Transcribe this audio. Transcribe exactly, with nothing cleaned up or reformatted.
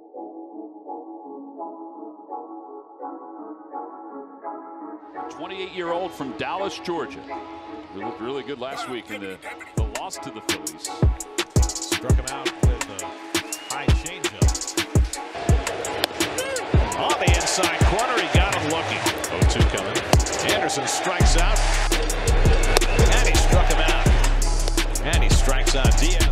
twenty-eight-year-old from Dallas, Georgia. He looked really good last week in the, the loss to the Phillies. Struck him out with a high changeup. On the inside corner, he got him looking. oh two coming. Anderson strikes out. And he struck him out. And he strikes out Diaz.